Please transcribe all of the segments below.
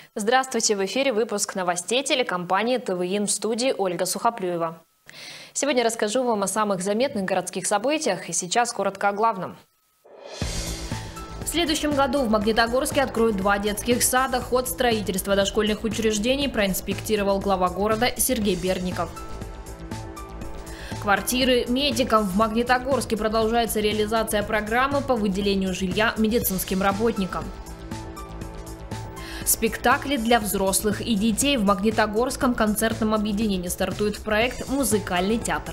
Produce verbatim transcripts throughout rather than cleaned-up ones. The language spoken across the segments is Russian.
Здравствуйте! В эфире выпуск новостей телекомпании ТВИН, в студии Ольга Сухоплюева. Сегодня расскажу вам о самых заметных городских событиях, и сейчас коротко о главном. В следующем году в Магнитогорске откроют два детских сада. Ход строительства дошкольных учреждений проинспектировал глава города Сергей Берников. Квартиры медикам. В Магнитогорске продолжается реализация программы по выделению жилья медицинским работникам. Спектакли для взрослых и детей. В Магнитогорском концертном объединении стартует проект «Музыкальный театр».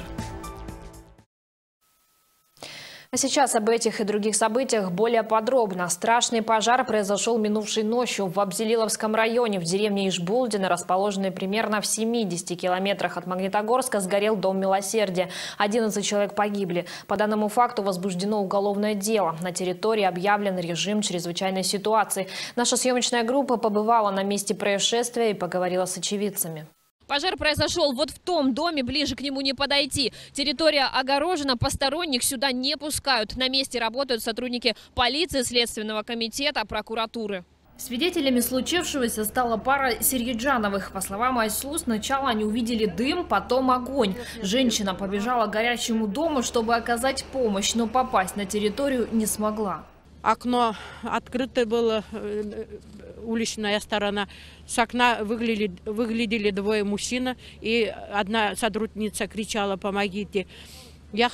А сейчас об этих и других событиях более подробно. Страшный пожар произошел минувшей ночью в Абзелиловском районе. В деревне Ишбулдино, расположенной примерно в семидесяти километрах от Магнитогорска, сгорел дом милосердия. одиннадцать человек погибли. По данному факту возбуждено уголовное дело. На территории объявлен режим чрезвычайной ситуации. Наша съемочная группа побывала на месте происшествия и поговорила с очевидцами. Пожар произошел вот в том доме, ближе к нему не подойти. Территория огорожена, посторонних сюда не пускают. На месте работают сотрудники полиции, Следственного комитета, прокуратуры. Свидетелями случившегося стала пара Серьеджановых. По словам Айслу, сначала они увидели дым, потом огонь. Женщина побежала к горящему дому, чтобы оказать помощь, но попасть на территорию не смогла. Окно открыто было, уличная сторона. С окна выглядели, выглядели двое мужчин, и одна сотрудница кричала: «Помогите». Я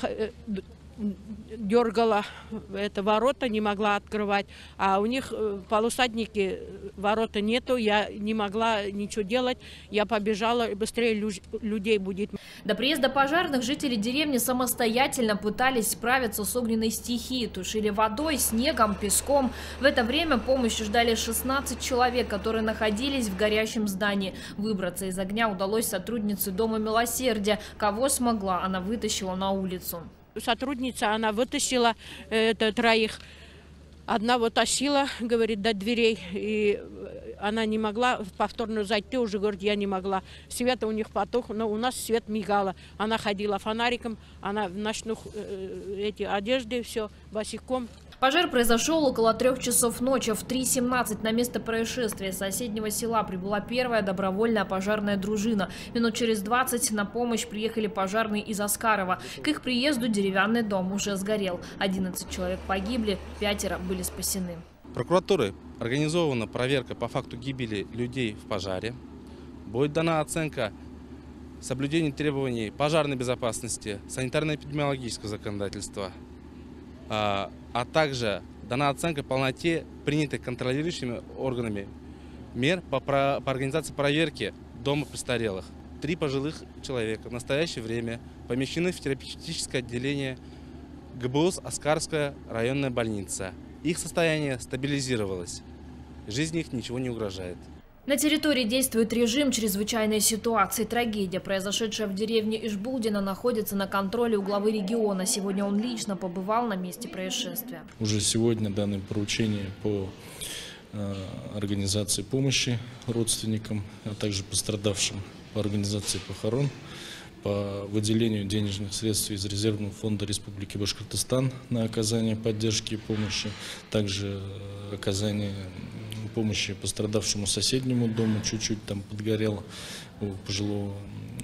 дергала это ворота, не могла открывать, а у них полусадники, ворота нету, я не могла ничего делать, я побежала, быстрее людей будет. До приезда пожарных жители деревни самостоятельно пытались справиться с огненной стихией, тушили водой, снегом, песком. В это время помощи ждали шестнадцать человек, которые находились в горящем здании. Выбраться из огня удалось сотруднице Дома милосердия. Кого смогла, она вытащила на улицу. Сотрудница, она вытащила это, троих. Одна вот тащила, говорит, до дверей, и она не могла повторно зайти, уже говорит, я не могла. Свет у них потух, но у нас свет мигала. Она ходила фонариком, она в ночных э, эти одежды, все, босиком. Пожар произошел около трех часов ночи. В три семнадцать на место происшествия соседнего села прибыла первая добровольная пожарная дружина. Минут через двадцать на помощь приехали пожарные из Аскарова. К их приезду деревянный дом уже сгорел. одиннадцать человек погибли, пятеро были спасены. Прокуратурой организована проверка по факту гибели людей в пожаре. Будет дана оценка соблюдения требований пожарной безопасности, санитарно-эпидемиологического законодательства, а, а также дана оценка полноте принятых контролирующими органами мер по, про, по организации проверки дома престарелых. Три пожилых человека в настоящее время помещены в терапевтическое отделение ГБУС Аскарская районная больница. Их состояние стабилизировалось, жизни их ничего не угрожает. На территории действует режим чрезвычайной ситуации. Трагедия, произошедшая в деревне Ишбулдино, находится на контроле у главы региона. Сегодня он лично побывал на месте происшествия. Уже сегодня даны поручения по э, организации помощи родственникам, а также пострадавшим, по организации похорон, по выделению денежных средств из резервного фонда Республики Башкортостан на оказание поддержки и помощи, также оказание помощи пострадавшему соседнему дому, чуть-чуть там подгорело у пожилого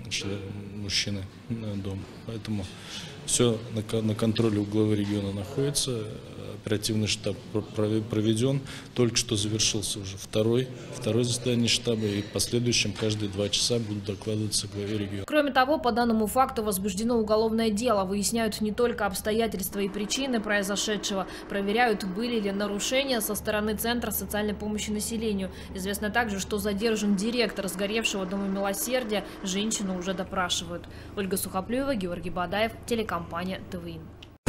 мужчины дом. Поэтому все на, на контроле у главы региона находится. Оперативный штаб проведен. Только что завершился уже второй, второе заседание штаба, и в последующем каждые два часа будут докладываться главе региона. Кроме того, по данному факту возбуждено уголовное дело. Выясняют не только обстоятельства и причины произошедшего, проверяют, были ли нарушения со стороны Центра социальной помощи населению. Известно также, что задержан директор сгоревшего Дома милосердия. Женщину уже допрашивают. Ольга Сухоплюева, Георгий Бадаев, телекомпания ТВИН.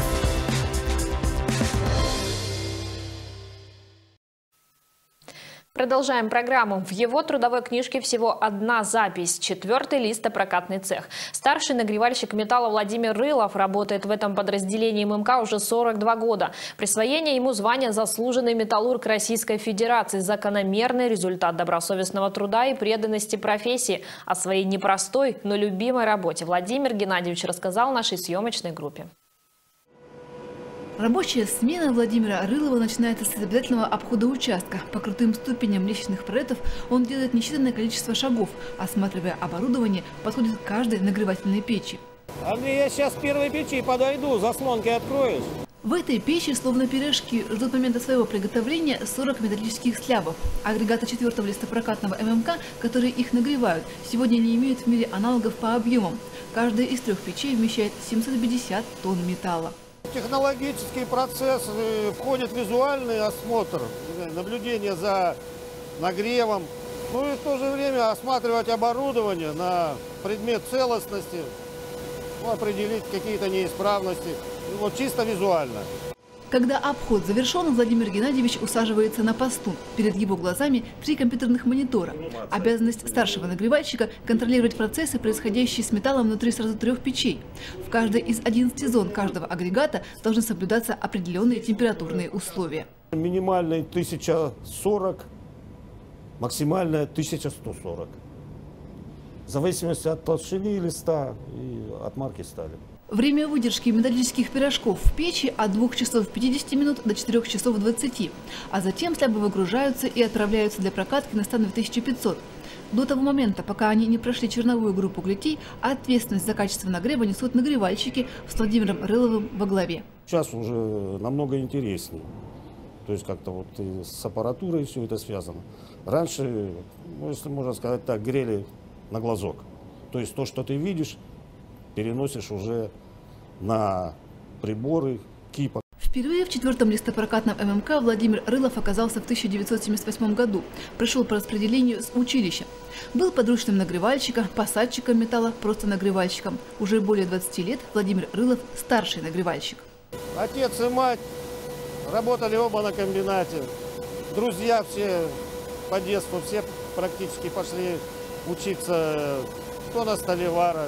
Продолжаем программу. В его трудовой книжке всего одна запись. Четвертый листопрокатный цех. Старший нагревальщик металла Владимир Рылов работает в этом подразделении ММК уже сорок два года. Присвоение ему звания «Заслуженный металлург Российской Федерации» – закономерный результат добросовестного труда и преданности профессии. О своей непростой, но любимой работе Владимир Геннадьевич рассказал нашей съемочной группе. Рабочая смена Владимира Рылова начинается с обязательного обхода участка. По крутым ступеням лестничных пролетов он делает несчитанное количество шагов. Осматривая оборудование, подходит к каждой нагревательной печи. Андрей, я сейчас к первой печи подойду, заслонки откроешь. В этой печи, словно пирожки, ждут момента своего приготовления сорок металлических слябов. Агрегаты четвертого листопрокатного ММК, которые их нагревают, сегодня не имеют в мире аналогов по объемам. Каждая из трех печей вмещает семьсот пятьдесят тонн металла. В технологический процесс входит визуальный осмотр, наблюдение за нагревом, ну и в то же время осматривать оборудование на предмет целостности, ну, определить какие-то неисправности, вот чисто визуально. Когда обход завершен, Владимир Геннадьевич усаживается на посту. Перед его глазами три компьютерных монитора. Обязанность старшего нагревальщика – контролировать процессы, происходящие с металлом внутри сразу трех печей. В каждой из одиннадцати зон каждого агрегата должны соблюдаться определенные температурные условия. Минимальная тысяча сорок, максимальная тысяча сто сорок. В зависимости от толщины листа и от марки стали. Время выдержки металлических пирожков в печи от двух часов пятидесяти минут до четырёх часов двадцати. А затем слябы выгружаются и отправляются для прокатки на stand две тысячи пятьсот. До того момента, пока они не прошли черновую группу глитей, ответственность за качество нагрева несут нагревальщики с Владимиром Рыловым во главе. Сейчас уже намного интереснее. То есть как-то вот и с аппаратурой все это связано. Раньше, ну, если можно сказать так, грели на глазок. То есть то, что ты видишь, переносишь уже на приборы, кипа. Впервые в четвертом листопрокатном ММК Владимир Рылов оказался в тысяча девятьсот семьдесят восьмом году. Пришел по распределению с училища. Был подручным нагревальщика, посадчиком металла, просто нагревальщиком. Уже более двадцати лет Владимир Рылов – старший нагревальщик. Отец и мать работали оба на комбинате. Друзья все по детству, все практически пошли учиться кто на столевара,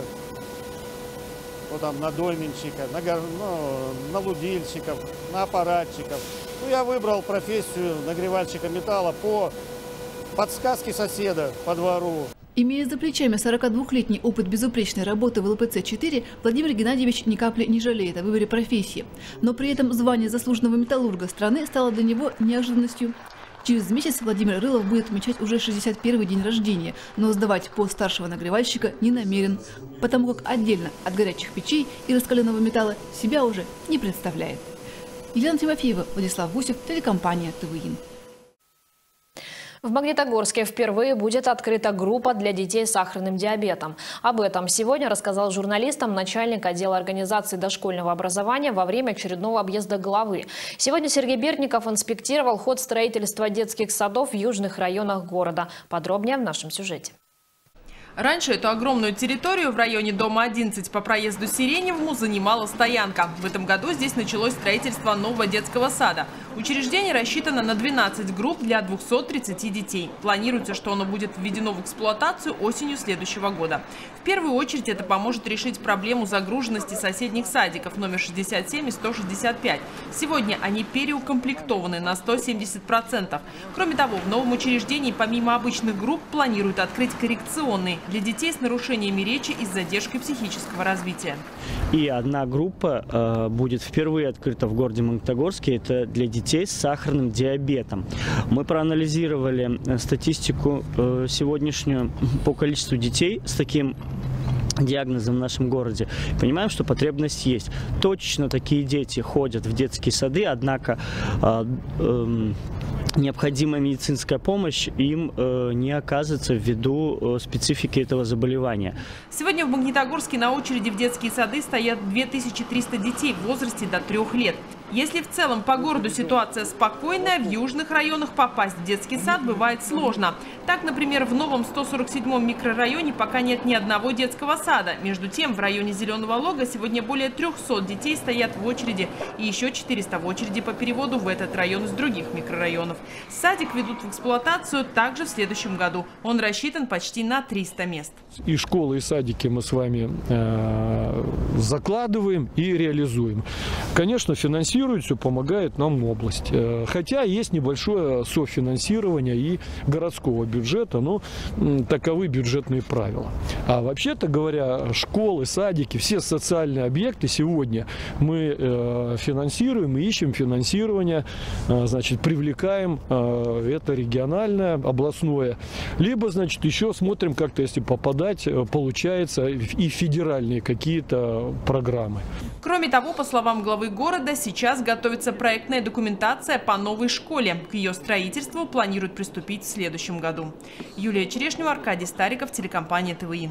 кто там на дольменщика, на, ну, на лудильщиков, на аппаратчиков. Ну, я выбрал профессию нагревальщика металла по подсказке соседа по двору. Имея за плечами сорокадвухлетний опыт безупречной работы в эл пэ цэ четыре, Владимир Геннадьевич ни капли не жалеет о выборе профессии. Но при этом звание заслуженного металлурга страны стало для него неожиданностью. Через месяц Владимир Рылов будет отмечать уже шестьдесят первый день рождения, но сдавать пост старшего нагревальщика не намерен, потому как отдельно от горячих печей и раскаленного металла себя уже не представляет. Елена Тимофеева, Владислав Гусев, телекомпания ТВИН. В Магнитогорске впервые будет открыта группа для детей с сахарным диабетом. Об этом сегодня рассказал журналистам начальник отдела организации дошкольного образования во время очередного объезда главы. Сегодня Сергей Бердников инспектировал ход строительства детских садов в южных районах города. Подробнее в нашем сюжете. Раньше эту огромную территорию в районе дома одиннадцать по проезду Сиреневому занимала стоянка. В этом году здесь началось строительство нового детского сада. Учреждение рассчитано на двенадцать групп для двухсот тридцати детей. Планируется, что оно будет введено в эксплуатацию осенью следующего года. В первую очередь это поможет решить проблему загруженности соседних садиков номер шестьдесят семь и сто шестьдесят пять. Сегодня они переукомплектованы на сто семьдесят процентов. Кроме того, в новом учреждении помимо обычных групп планируют открыть коррекционные для детей с нарушениями речи и с задержкой психического развития. И одна группа э, будет впервые открыта в городе Магнитогорске. Это для детей с сахарным диабетом. Мы проанализировали статистику э, сегодняшнюю по количеству детей с таким диагнозом в нашем городе. Понимаем, что потребность есть. Точно такие дети ходят в детские сады, однако э, э, необходимая медицинская помощь им э, не оказывается ввиду э, специфики этого заболевания. Сегодня в Магнитогорске на очереди в детские сады стоят две тысячи триста детей в возрасте до трёх лет. Если в целом по городу ситуация спокойная, в южных районах попасть в детский сад бывает сложно. Так, например, в новом сто сорок седьмом микрорайоне пока нет ни одного детского сада. Между тем, в районе Зеленого Лога сегодня более трёхсот детей стоят в очереди и еще четыреста в очереди по переводу в этот район из других микрорайонов. Садик ведут в эксплуатацию также в следующем году. Он рассчитан почти на триста мест. И школы, и садики мы с вами э, закладываем и реализуем. Конечно, финансируем финансирует, все помогает нам область. Хотя есть небольшое софинансирование и городского бюджета, но таковы бюджетные правила. А вообще-то говоря, школы, садики, все социальные объекты сегодня мы финансируем и ищем финансирование, значит, привлекаем это региональное, областное. Либо, значит, еще смотрим как-то, если попадать, получается и федеральные какие-то программы. Кроме того, по словам главы города, сейчас готовится проектная документация по новой школе. К ее строительству планируют приступить в следующем году. Юлия Черешнева, Аркадий Стариков, телекомпания ТВИ.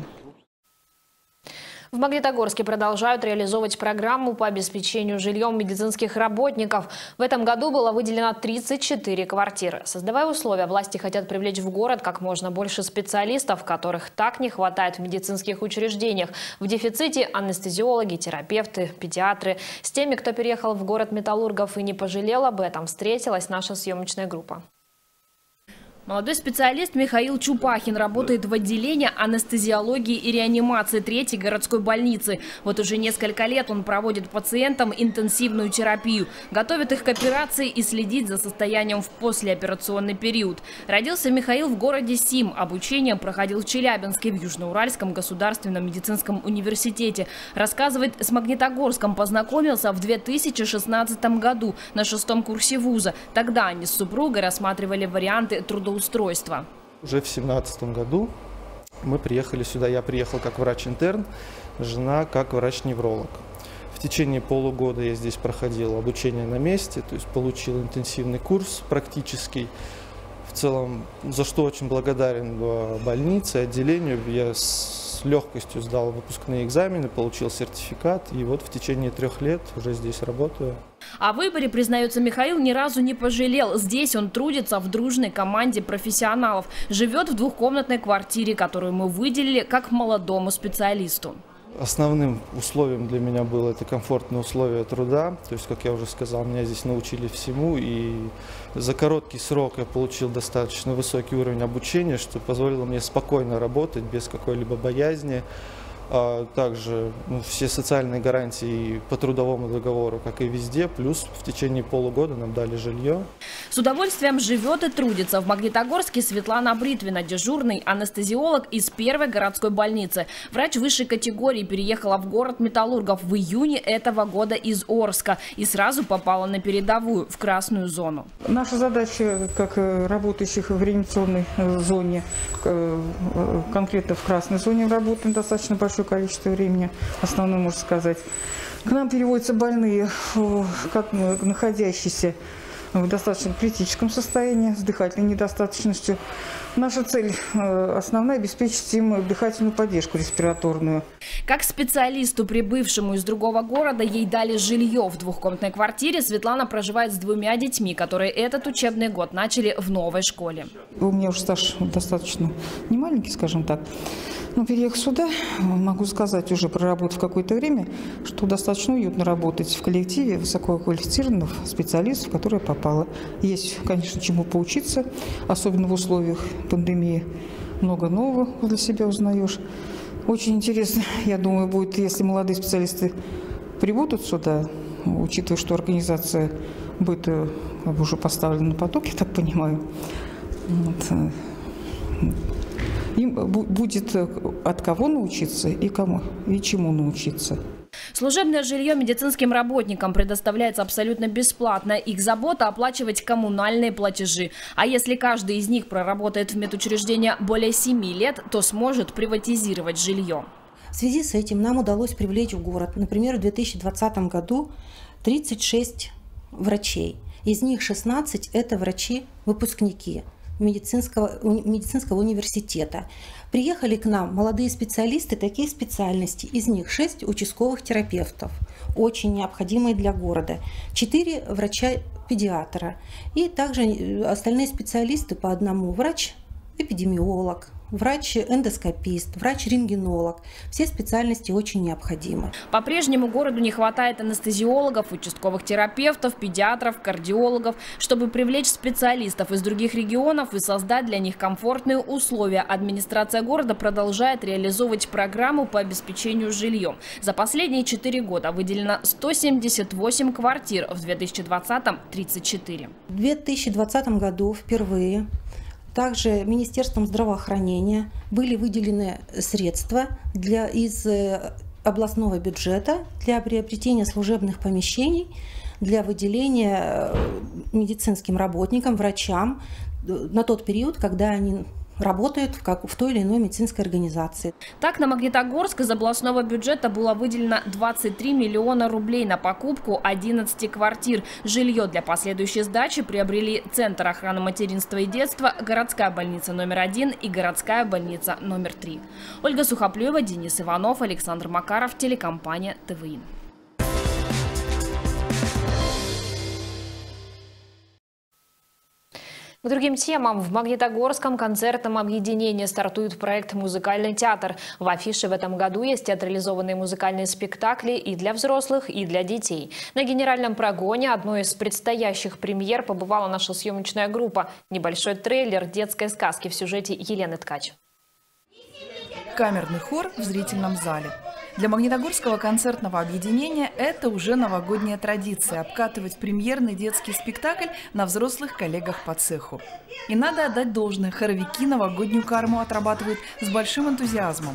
В Магнитогорске продолжают реализовывать программу по обеспечению жильем медицинских работников. В этом году было выделено тридцать четыре квартиры. Создавая условия, власти хотят привлечь в город как можно больше специалистов, которых так не хватает в медицинских учреждениях. В дефиците анестезиологи, терапевты, педиатры. С теми, кто переехал в город металлургов и не пожалел об этом, встретилась наша съемочная группа. Молодой специалист Михаил Чупахин работает в отделении анестезиологии и реанимации третьей городской больницы. Вот уже несколько лет он проводит пациентам интенсивную терапию, готовит их к операции и следит за состоянием в послеоперационный период. Родился Михаил в городе Сим. Обучение проходил в Челябинске, в Южноуральском государственном медицинском университете. Рассказывает, с Магнитогорском познакомился в две тысячи шестнадцатом году на шестом курсе вуза. Тогда они с супругой рассматривали варианты трудоустройства. Устройства. Уже в две тысячи семнадцатом году мы приехали сюда. Я приехал как врач-интерн, жена как врач-невролог. В течение полугода я здесь проходил обучение на месте, то есть получил интенсивный курс практический. В целом, за что очень благодарен больнице, отделению. Я с легкостью сдал выпускные экзамены, получил сертификат. И вот в течение трех лет уже здесь работаю. О выборе, признается Михаил, ни разу не пожалел. Здесь он трудится в дружной команде профессионалов. Живет в двухкомнатной квартире, которую мы выделили как молодому специалисту. Основным условием для меня было это комфортные условия труда. То есть, как я уже сказал, меня здесь научили всему. И за короткий срок я получил достаточно высокий уровень обучения, что позволило мне спокойно работать, без какой-либо боязни. Также ну, все социальные гарантии по трудовому договору, как и везде, плюс в течение полугода нам дали жилье. С удовольствием живет и трудится в Магнитогорске Светлана Бритвина, дежурный анестезиолог из первой городской больницы. Врач высшей категории переехала в город металлургов в июне этого года из Орска и сразу попала на передовую, в красную зону. Наша задача, как работающих в реанимационной зоне, конкретно в красной зоне работаем достаточно большое количество времени, основное можно сказать. К нам переводятся больные, как находящиеся в достаточно критическом состоянии, с дыхательной недостаточностью. Наша цель основная – обеспечить им дыхательную поддержку респираторную. Как специалисту, прибывшему из другого города, ей дали жилье в двухкомнатной квартире. Светлана проживает с двумя детьми, которые этот учебный год начали в новой школе. У меня уже стаж достаточно немаленький, скажем так. Но переехав сюда, могу сказать, уже проработав какое-то время, что достаточно уютно работать в коллективе высококвалифицированных специалистов, в которые я попала. Есть, конечно, чему поучиться, особенно в условиях пандемии. Много нового для себя узнаешь. Очень интересно, я думаю, будет, если молодые специалисты прибудут сюда, учитывая, что организация будет уже поставлена на поток, я так понимаю. Вот. Им будет от кого научиться и кому, и чему научиться. Служебное жилье медицинским работникам предоставляется абсолютно бесплатно. Их забота – оплачивать коммунальные платежи. А если каждый из них проработает в медучреждении более семи лет, то сможет приватизировать жилье. В связи с этим нам удалось привлечь в город, например, в две тысячи двадцатом году тридцать шесть врачей. Из них шестнадцать – это врачи-выпускники медицинского, медицинского университета. Приехали к нам молодые специалисты таких специальностей. Из них шесть участковых терапевтов, очень необходимые для города, четыре врача-педиатра и также остальные специалисты по одному: врач-эпидемиолог, врач-эндоскопист, врач-рентгенолог. Все специальности очень необходимы. По-прежнему городу не хватает анестезиологов, участковых терапевтов, педиатров, кардиологов. Чтобы привлечь специалистов из других регионов и создать для них комфортные условия, администрация города продолжает реализовывать программу по обеспечению жильем. За последние четыре года выделено сто семьдесят восемь квартир, в две тысячи двадцатом – тридцать четыре. В две тысячи двадцатом году впервые также Министерством здравоохранения были выделены средства для, из областного бюджета для приобретения служебных помещений, для выделения медицинским работникам, врачам на тот период, когда они работают в, как, в той или иной медицинской организации. Так, на Магнитогорск из областного бюджета было выделено двадцать три миллиона рублей на покупку одиннадцати квартир. Жилье для последующей сдачи приобрели Центр охраны материнства и детства, городская больница номер один и городская больница номер три. Ольга Сухоплюева, Денис Иванов, Александр Макаров, телекомпания ТВИ. К другим темам. В Магнитогорском концертном объединении стартует проект «Музыкальный театр». В афише в этом году есть театрализованные музыкальные спектакли и для взрослых, и для детей. На генеральном прогоне одной из предстоящих премьер побывала наша съемочная группа. Небольшой трейлер детской сказки в сюжете Елены Ткач. Камерный хор в зрительном зале. Для Магнитогорского концертного объединения это уже новогодняя традиция – обкатывать премьерный детский спектакль на взрослых коллегах по цеху. И надо отдать должное, хоровики новогоднюю карму отрабатывают с большим энтузиазмом.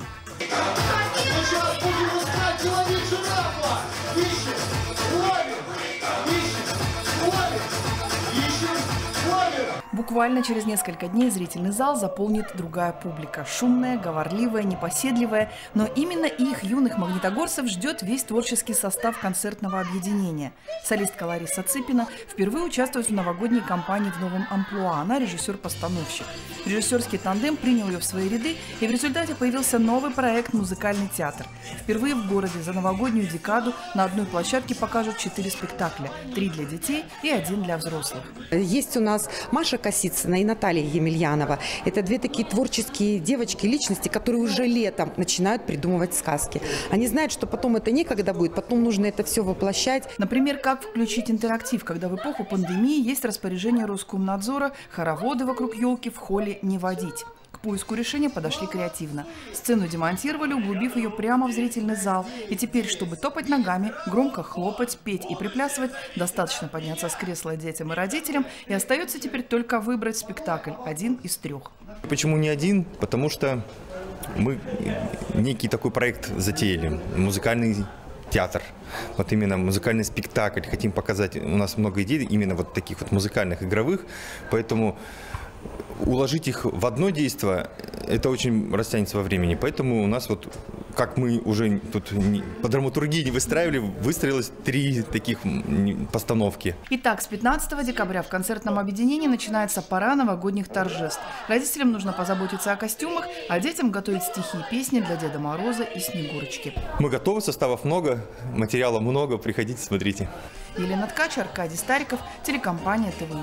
Буквально через несколько дней зрительный зал заполнит другая публика. Шумная, говорливая, непоседливая. Но именно их, юных магнитогорцев, ждет весь творческий состав концертного объединения. Солистка Лариса Цыпина впервые участвует в новогодней кампании в новом амплуа. Она режиссер-постановщик. Режиссерский тандем принял ее в свои ряды, и в результате появился новый проект «Музыкальный театр». Впервые в городе за новогоднюю декаду на одной площадке покажут четыре спектакля. Три для детей и один для взрослых. Есть у нас Маша Косицына и Наталья Емельянова. Это две такие творческие девочки, личности, которые уже летом начинают придумывать сказки. Они знают, что потом это некогда будет, потом нужно это все воплощать. Например, как включить интерактив, когда в эпоху пандемии есть распоряжение Роскомнадзора хороводы вокруг елки в холле не водить. К поиску решения подошли креативно. Сцену демонтировали, углубив ее прямо в зрительный зал. И теперь, чтобы топать ногами, громко хлопать, петь и приплясывать, достаточно подняться с кресла детям и родителям. И остается теперь только выбрать спектакль, один из трех. Почему не один? Потому что мы некий такой проект затеяли. Музыкальный театр. Вот именно музыкальный спектакль. Хотим показать, у нас много идей именно вот таких вот музыкальных, игровых. Поэтому уложить их в одно действие, это очень растянется во времени. Поэтому у нас вот, как мы уже тут по драматургии не выстраивали, выстроилось три таких постановки. Итак, с пятнадцатого декабря в концертном объединении начинается пора новогодних торжеств. Родителям нужно позаботиться о костюмах, а детям готовить стихи и песни для Деда Мороза и Снегурочки. Мы готовы, составов много, материала много, приходите, смотрите. Елена Ткач, Аркадий Стариков, телекомпания ТВИ.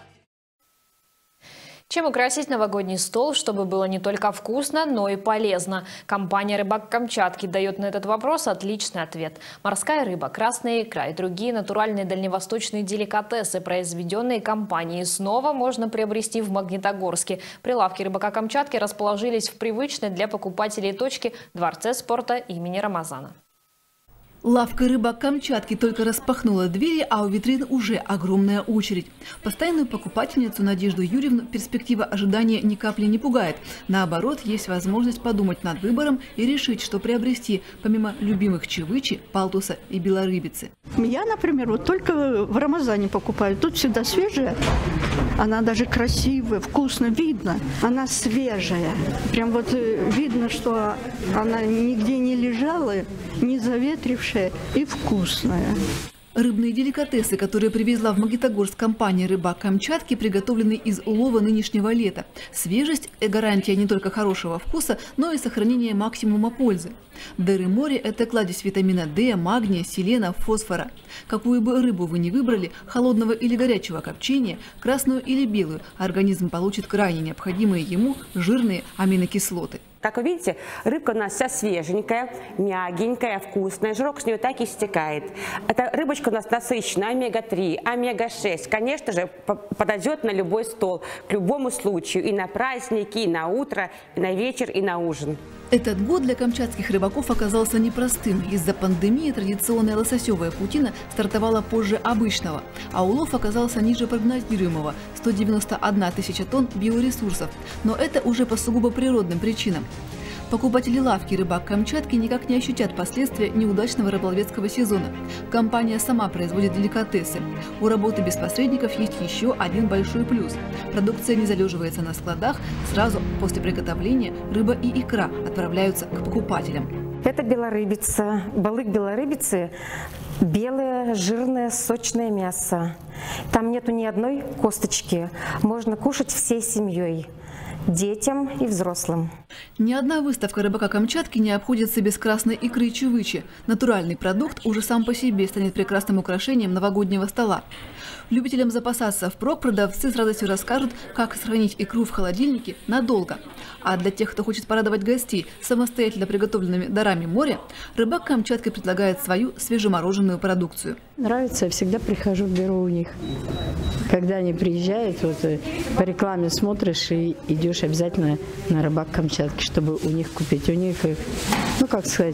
Чем украсить новогодний стол, чтобы было не только вкусно, но и полезно? Компания «Рыбак Камчатки» дает на этот вопрос отличный ответ. Морская рыба, красная икра и другие натуральные дальневосточные деликатесы, произведенные компанией, снова можно приобрести в Магнитогорске. Прилавки «Рыбака Камчатки» расположились в привычной для покупателей точке Дворце спорта имени Рамазана. Лавка «Рыбак Камчатки» только распахнула двери, а у витрин уже огромная очередь. Постоянную покупательницу Надежду Юрьевну перспектива ожидания ни капли не пугает. Наоборот, есть возможность подумать над выбором и решить, что приобрести, помимо любимых чевычи, палтуса и белорыбицы. Я, например, вот только в Рамазане покупаю. Тут всегда свежая. Она даже красивая, вкусно, видно. Она свежая. Прям вот видно, что она нигде не лежала, не заветрившая и вкусная. Рыбные деликатесы, которые привезла в Магнитогорск компания «Рыбак Камчатки», приготовлены из улова нынешнего лета. Свежесть – гарантия не только хорошего вкуса, но и сохранения максимума пользы. Дыры моря – это кладезь витамина D, магния, селена, фосфора. Какую бы рыбу вы ни выбрали, холодного или горячего копчения, красную или белую, организм получит крайне необходимые ему жирные аминокислоты. Как вы видите, рыбка у нас вся свеженькая, мягенькая, вкусная, жирок с нее так и стекает. Эта рыбочка у нас насыщенная, омега три, омега шесть. Конечно же, подойдет на любой стол, к любому случаю, и на праздники, и на утро, и на вечер, и на ужин. Этот год для камчатских рыбаков оказался непростым. Из-за пандемии традиционная лососевая паутина стартовала позже обычного, а улов оказался ниже прогнозируемого – сто девяносто одна тысяча тонн биоресурсов. Но это уже по сугубо природным причинам. Покупатели лавки «Рыбак Камчатки» никак не ощутят последствия неудачного рыболовецкого сезона. Компания сама производит деликатесы. У работы без посредников есть еще один большой плюс. Продукция не залеживается на складах. Сразу после приготовления рыба и икра отправляются к покупателям. Это белорыбица, балык белорыбицы. Белое, жирное, сочное мясо. Там нету ни одной косточки. Можно кушать всей семьей. Детям и взрослым. Ни одна выставка «Рыбака Камчатки» не обходится без красной икры чувычи. Натуральный продукт уже сам по себе станет прекрасным украшением новогоднего стола. Любителям запасаться впрок продавцы с радостью расскажут, как сохранить икру в холодильнике надолго. А для тех, кто хочет порадовать гостей самостоятельно приготовленными дарами моря, «Рыбак Камчатки» предлагает свою свежемороженую продукцию. Нравится, я всегда прихожу, беру у них. Когда они приезжают, вот по рекламе смотришь и идешь обязательно на «Рыбак Камчатки», чтобы у них купить. У них, ну как сказать,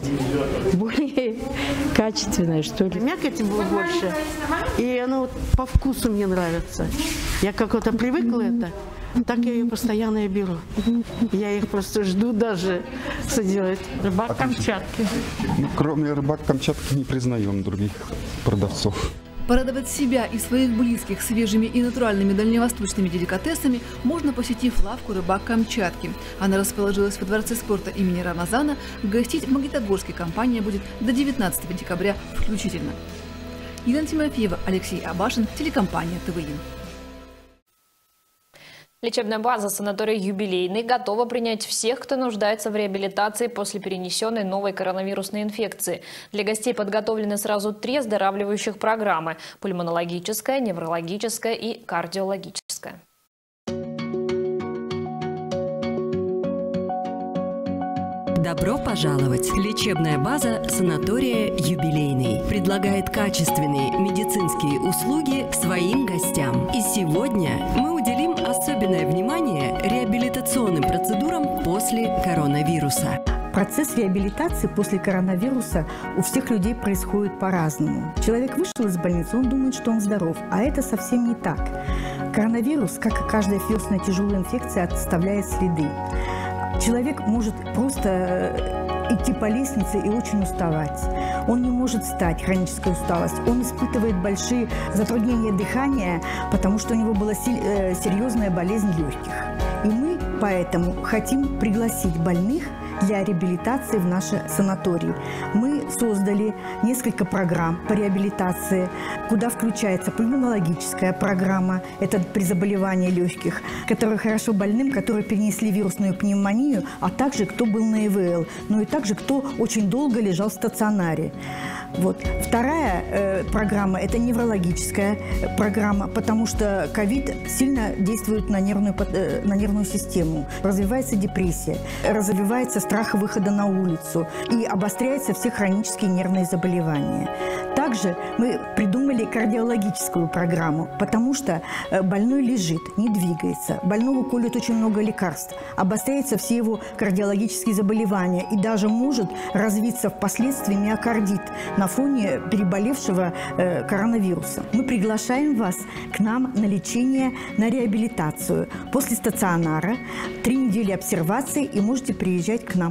более качественное, что ли. Мякоти было больше, и оно вот по вкусу мне нравится. Я как-то привыкла это, так я ее постоянно и беру. Я их просто жду даже, что делать. «Рыбак Камчатки». Ну, кроме «Рыбак Камчатки» не признаем других продавцов. Порадовать себя и своих близких свежими и натуральными дальневосточными деликатесами можно, посетив лавку «Рыбак Камчатки». Она расположилась во Дворце спорта имени Рамазана. Гостить в Магнитогорске компания будет до девятнадцатого декабря включительно. Елена Тимофеева, Алексей Абашин, телекомпания ТВИ. Лечебная база санатория «Юбилейный» готова принять всех, кто нуждается в реабилитации после перенесенной новой коронавирусной инфекции. Для гостей подготовлены сразу три оздоравливающих программы – пульмонологическая, неврологическая и кардиологическая. Добро пожаловать! Лечебная база санатория «Юбилейный» предлагает качественные медицинские услуги своим гостям. И сегодня мы уделим особенное внимание реабилитационным процедурам после коронавируса. Процесс реабилитации после коронавируса у всех людей происходит по-разному. Человек вышел из больницы, он думает, что он здоров, а это совсем не так. Коронавирус, как и каждая вирусная тяжелая инфекция, оставляет следы. Человек может просто идти по лестнице и очень уставать. Он не может встать, хроническая усталость. Он испытывает большие затруднения дыхания, потому что у него была серьезная болезнь легких. И мы поэтому хотим пригласить больных для реабилитации в наши санатории. Мы создали несколько программ по реабилитации, куда включается пульмонологическая программа, это при заболевании легких, которая хорошо больным, которые перенесли вирусную пневмонию, а также кто был на ИВЛ, ну и также кто очень долго лежал в стационаре. Вот. Вторая э, программа – это неврологическая программа, потому что ковид сильно действует на нервную, э, на нервную систему. Развивается депрессия, развивается страх выхода на улицу и обостряются все хронические нервные заболевания. Также мы придумали кардиологическую программу, потому что больной лежит, не двигается, больному колют очень много лекарств, обостряются все его кардиологические заболевания и даже может развиться впоследствии миокардит на фоне переболевшего э, коронавируса. Мы приглашаем вас к нам на лечение, на реабилитацию. После стационара три недели обсервации и можете приезжать к нам.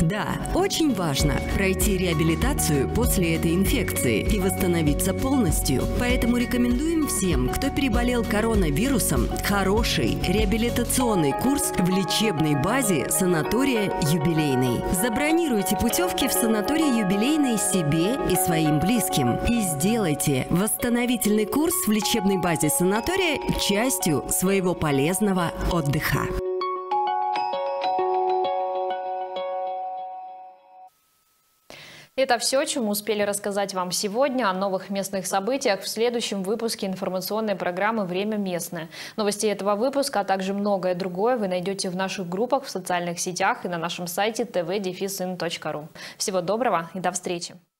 Да, очень важно пройти реабилитацию после этой инфекции и восстановиться полностью. Поэтому рекомендуем всем, кто переболел коронавирусом, хороший реабилитационный курс в лечебной базе санатория «Юбилейный». Забронируйте путевки в санаторий «Юбилейный» себе и своим близким. И сделайте восстановительный курс в лечебной базе санатория частью своего полезного отдыха. Это все, чем мы успели рассказать вам сегодня. О новых местных событиях в следующем выпуске информационной программы «Время местное». Новости этого выпуска, а также многое другое вы найдете в наших группах в социальных сетях и на нашем сайте тэ вэ дефис ин точка ру. Всего доброго и до встречи!